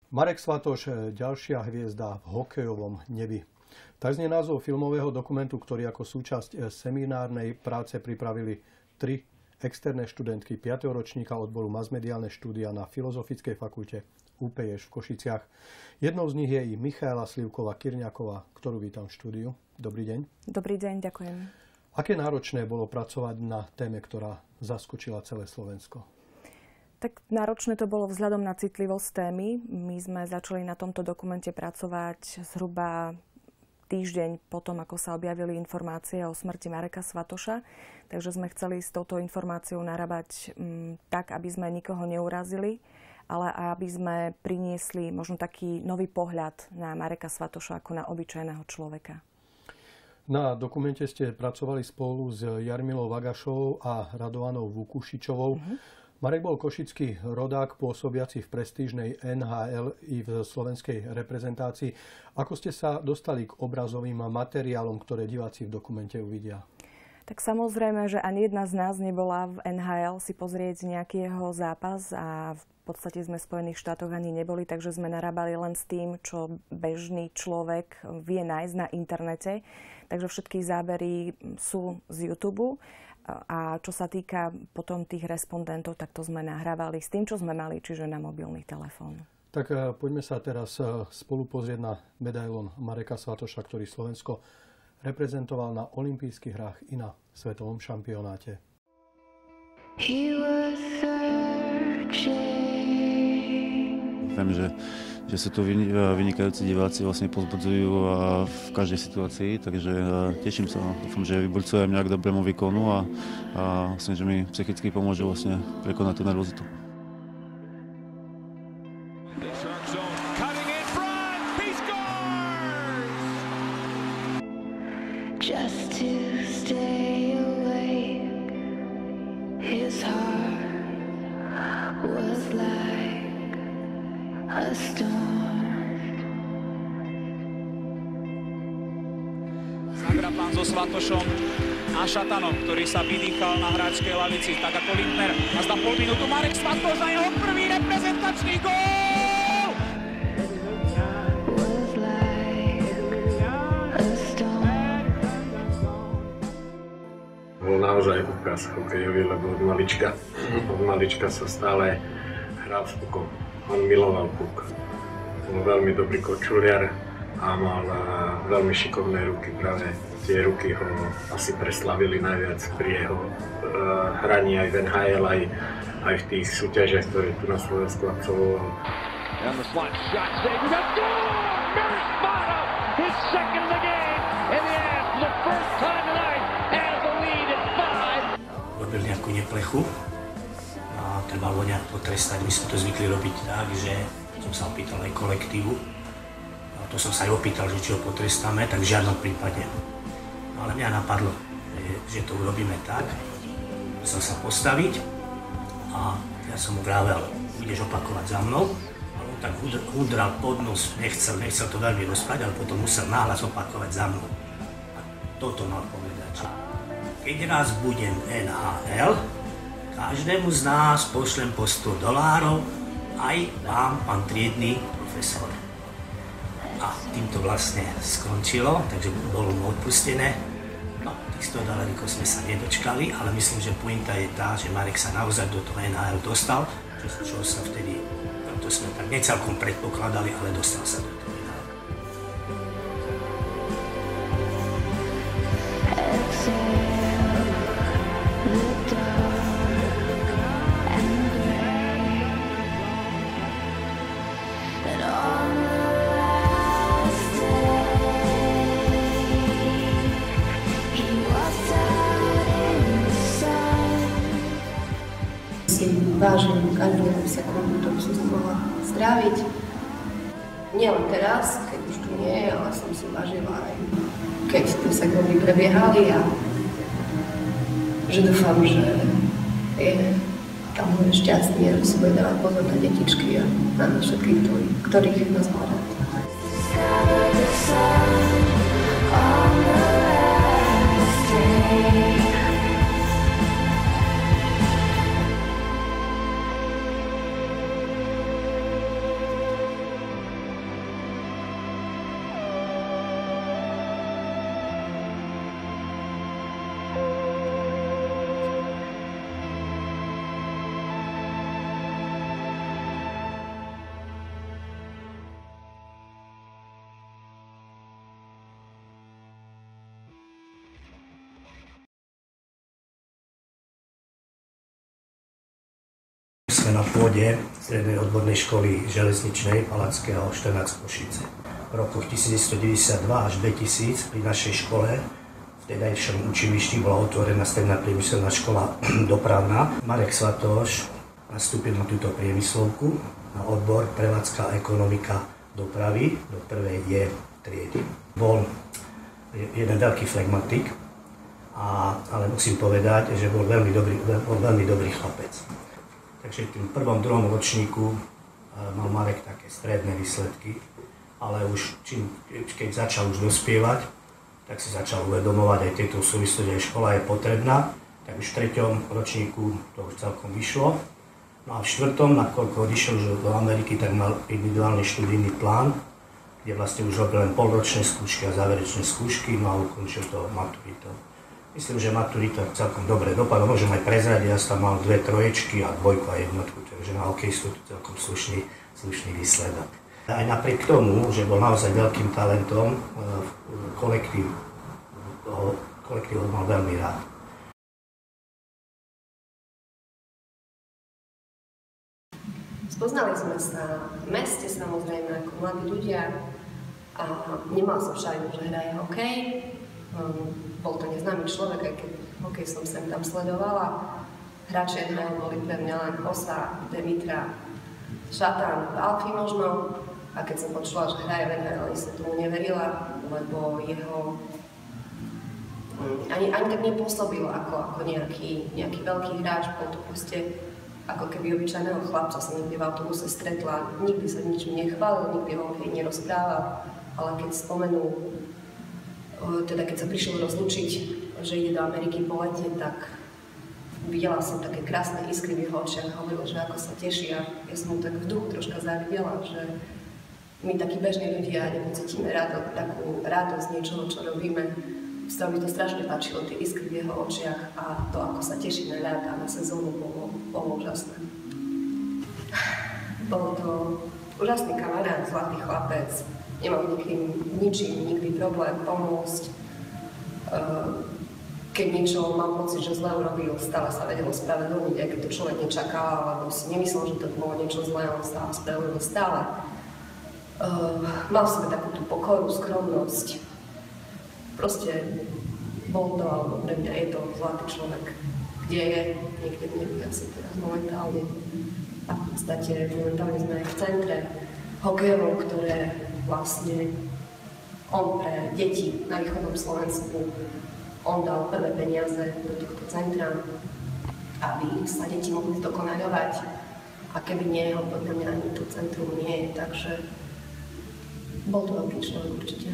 Marek Svatoš, ďalšia hviezda v hokejovom nebi. Tak znie názov filmového dokumentu, ktorý ako súčasť seminárnej práce pripravili 3 externé študentky 5. ročníka odboru masmediálne štúdia na Filozofickej fakulte UPŠ v Košiciach. Jednou z nich je i Michaela Slivková-Kyrňáková, ktorú vítam v štúdiu. Dobrý deň. Dobrý deň, ďakujem. Aké náročné bolo pracovať na téme, ktorá zaskočila celé Slovensko? Tak náročné to bolo vzhľadom na citlivosť témy. My sme začali na tomto dokumente pracovať zhruba týždeň potom, ako sa objavili informácie o smrti Mareka Svatoša. Takže sme chceli s touto informáciou narábať tak, aby sme nikoho neurazili, ale aby sme priniesli možno taký nový pohľad na Mareka Svatoša ako na obyčajného človeka. Na dokumente ste pracovali spolu s Jarmilou Vagašovou a Radovanou Vukušičovou. Marek bol košický rodák, pôsobiaci v prestížnej NHL i v slovenskej reprezentácii. Ako ste sa dostali k obrazovým materiálom, ktoré diváci v dokumente uvidia? Tak samozrejme, že ani jedna z nás nebola v NHL si pozrieť nejaký jeho zápas a v podstate sme v Spojených štátoch ani neboli, takže sme narábali len s tým, čo bežný človek vie nájsť na internete. Takže všetky zábery sú z YouTube. A čo sa týka potom tých respondentov, tak to sme nahrávali s tým, čo sme mali, čiže na mobilný telefón. Tak poďme sa teraz spolu pozrieť na medailón Mareka Svatoša, ktorý Slovensko reprezentoval na olympijských hrách i na svetovom šampionáte. Viem, že sú tu vynikajúci diváci, vlastne pozbudzujú v každej situácii, takže teším sa. Dúfam, že vyburcujem nejak dobrému výkonu a myslím, že mi psychicky pomôže vlastne prekonať tú nervozitu. Zagrapán so Svatošom a Šatanom, ktorý sa vydýchal na hráčskej lavici, tak ako Lindner. A za pol minútu Marek Svatoš a jeho prvý reprezentačný gól! Bol naozaj ukaz hokejový, lebo od malička sa stále hral s pukom. On miloval puk. Bol veľmi dobrý kočuliar a mal veľmi šikovné ruky. Práve tie ruky ho asi preslavili najviac pri jeho hraní aj v NHL, aj v tých súťažiach, ktoré tu na Slovensku absolvoval. Robil nejakú neplechu a trebalo nejak potrestať. My sme to zvykli robiť tak, že som sa opýtal aj kolektívu. A to som sa aj opýtal, že či ho potrestáme, tak v žiadnom prípade. No, ale mňa napadlo, že to urobíme tak. Musel sa postaviť a ja som mu vravel, budeš opakovať za mnou. A on tak hudral pod nos, nechcel to veľmi rozprávať, ale potom musel nahlas opakovať za mnou. A toto mal povedať. Keď raz budem NHL, každému z nás pošlem po $100, aj vám, pán triedny profesor. A týmto vlastne skončilo, takže bolo mu odpustené. No, tých $100 sme sa nedočkali, ale myslím, že pointa je tá, že Marek sa naozaj do toho NHL dostal, čo sa vtedy, to sme tak necelkom predpokladali, ale dostal sa do toho. Vážim každú sekundu, ktorú som mohla stráviť. Nielen teraz, keď už tu nie je, ale som si vážila aj keď tie sekundy prebiehali a že dúfam, že je tam moje šťastie, že si bude dávať pozor na detičky a na všetkých, ktorých nás má rád. Sme na pôde Strednej odbornej školy železničnej Palackého 14 Košice. V rokoch 1992 až 2000 pri našej škole v tedajšom učilišti bola otvorená stredná priemyselná škola dopravná. Marek Svatoš nastúpil na túto priemyslovku na odbor prevádzka ekonomika dopravy do prvej J triedy. Bol jeden veľký flegmatik, ale musím povedať, že bol veľmi dobrý chlapec. Takže v tým prvom, druhom ročníku mal Marek také stredné výsledky, ale už keď začal už dospievať, tak si začal uvedomovať aj tieto súvislosti, že škola je potrebná. Tak už v treťom ročníku to už celkom vyšlo. No a v štvrtom, nakoľko odišiel už do Ameriky, tak mal individuálny študijný plán, kde vlastne už robil len polročné skúšky a záverečné skúšky, no a ukončil to maturitou. Myslím, že maturita celkom dobre dopadla, môžem aj prezradiť, ja som mal 2 troječky a 2 a 1, takže na hokejistu to celkom slušný výsledok. Aj napriek tomu, že bol naozaj veľkým talentom, kolektív ho mal veľmi rád. Spoznali sme sa v meste, samozrejme, ako mladí ľudia a nemal som šajnu, že hraje hokej. Bol to neznámy človek, aj keď hokej som sem tam sledovala. Hráči NHL boli pre mňa len Osa, Demitra, Šatan, Alfy možno. A keď som počula, že hraje v NHL, ani som tomu neverila, lebo jeho ani tak nepôsobil ako nejaký veľký hráč. Bol to proste ako keby obyčajného chlapca som niekde v autobuse stretla. Nikdy sa ničím nechválil, nikdy o hokej nerozprával, ale keď spomenul, teda keď sa prišiel rozlúčiť, že ide do Ameriky po lete, tak videla som také krásne iskry v jeho očiach a hovoril, že ako sa teší a ja som mu tak v duchu troška závidela, že my takí bežní ľudia nepocítime takú radosť niečoho, čo robíme. Stále mi to strašne páčilo, tie iskry v jeho očiach a to, ako sa teší na ľad a na sezónu, bolo úžasné. Bol to úžasný kamarát, zlatý chlapec. Nemal ničím nikdy problém pomôcť. Keď niečo mal pocit, že zle urobil, stále sa vedel ospravedlniť, aj keď to človek nečakal, alebo si nemyslel, že to bolo niečo zlé, on sa ospravedlnil stále. Mal v sebe takú tú pokoru, skromnosť. Proste bol to, alebo pre mňa je to zlatý človek. Kde je, niekde v nebi asi teraz momentálne. A v podstate momentálne sme v centre hokejov, ktoré vlastne on pre deti na východnom Slovensku, on dal prvé peniaze do tohto centra, aby sa deti mohli zdokonaľovať. A keby nie, podľa mňa ani to centrum nie je, takže bol to veľký človek určite.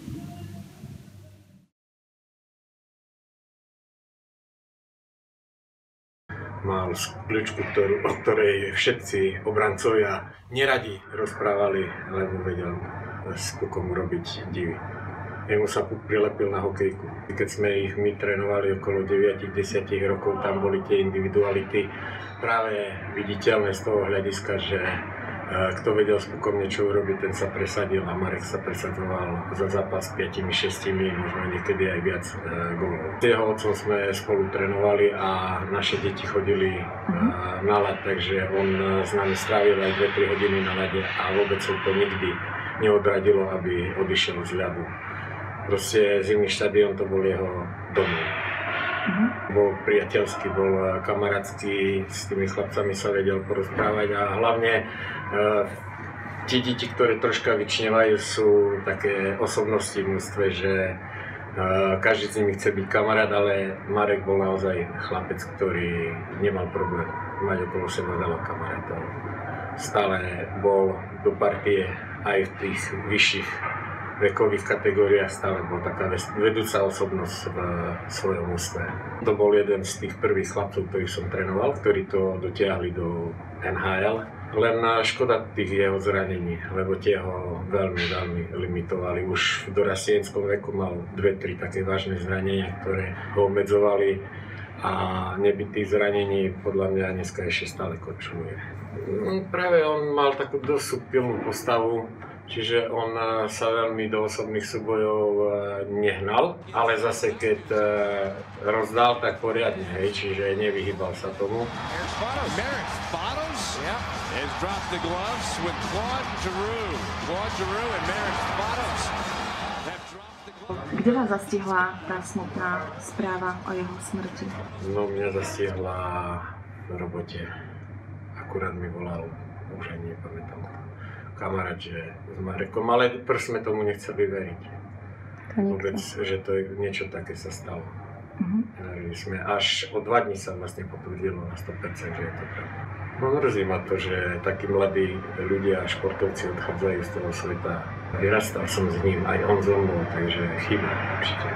Mal kľúčku, o ktorej všetci obrancovia neradi rozprávali, lebo vedel s pukom robiť divy. Jemu sa puk prilepil na hokejku. Keď sme ich my trénovali okolo 9-10 rokov, tam boli tie individuality práve viditeľné z toho hľadiska, že kto vedel s pukom niečo urobiť, ten sa presadil a Marek sa presadzoval za zápas 5-6, možno niekedy aj viac gólov. S jeho otcom sme spolu trénovali a naše deti chodili na ľad, takže on s nami strávil aj 2-3 hodiny na ľade a vôbec sa to nikdy neodradilo, aby odišiel z ľadu. Proste zimný štadión to bol jeho domov. Bol priateľský, bol kamarátsky, s tými chlapcami sa vedel porozprávať a hlavne tí deti, ktoré troška vyčnevajú, sú také osobnosti v mústve, že každý z nimi chce byť kamarát, ale Marek bol naozaj chlapec, ktorý nemal problém mať okolo seba veľa kamarátov. Stále bol do partie aj v tých vyšších vekových kategóriách, stále bol taká vedúca osobnosť v svojom ústve. To bol jeden z tých prvých chlapcov, ktorých som trénoval, ktorí to dotiahli do NHL. Len škoda tých jeho zranení, lebo tie ho veľmi limitovali. Už v dorastienskom veku mal 2-3 také vážne zranenia, ktoré ho obmedzovali a nebyť tých zranení podľa mňa dneska ešte stále korčuluje. Práve on mal takú dosť subtilnú postavu, čiže on sa veľmi do osobných súbojov nehnal, ale zase keď rozdal, tak poriadne, hej, čiže nevyhýbal sa tomu. Yeah, has dropped the gloves with Claude Giroux. Claude Giroux and Marek Svatos have dropped the gloves. Kde vás zastihla tá smutná správa o jeho smrti? No, mňa zastihla v robote. Akurát mi volal, už aj nepamätám, kamarát, že s Marekom, ale prv sme tomu nechceli veriť. Vôbec, že to niečo také sa stalo. Verili sme, až o 2 dní sa vlastne potvrdilo na 100%, že je to pravda. No mrzí ma to, že takí mladí ľudia a športovci odchádzajú z toho sveta. Vyrastal som s ním, aj on so mnou, takže chyba určite.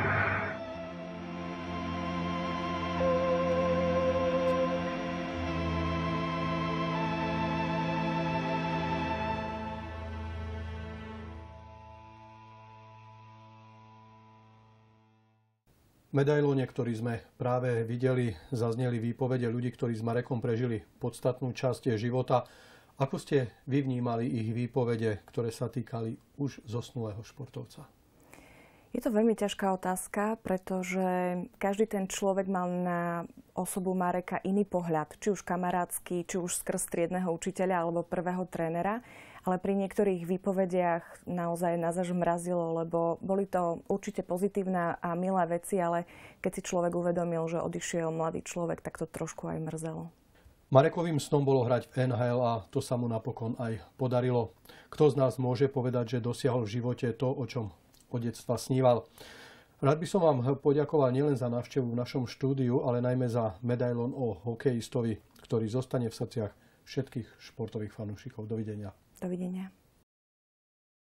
V medailóne, ktorý sme práve videli, zazneli výpovede ľudí, ktorí s Marekom prežili podstatnú časť života. Ako ste vy vnímali ich výpovede, ktoré sa týkali už zosnulého športovca? Je to veľmi ťažká otázka, pretože každý ten človek mal na osobu Mareka iný pohľad, či už kamarátsky, či už skrz triedneho učiteľa alebo prvého trénera. Ale pri niektorých výpovediach naozaj nás až mrazilo, lebo boli to určite pozitívne a milé veci, ale keď si človek uvedomil, že odišiel mladý človek, tak to trošku aj mrzelo. Marekovým snom bolo hrať v NHL a to sa mu napokon aj podarilo. Kto z nás môže povedať, že dosiahol v živote to, o čom od detstva sníval? Rád by som vám poďakoval nielen za návštevu v našom štúdiu, ale najmä za medailón o hokejistovi, ktorý zostane v srdciach všetkých športových fanúšikov. Dovidenia. Dovidenia.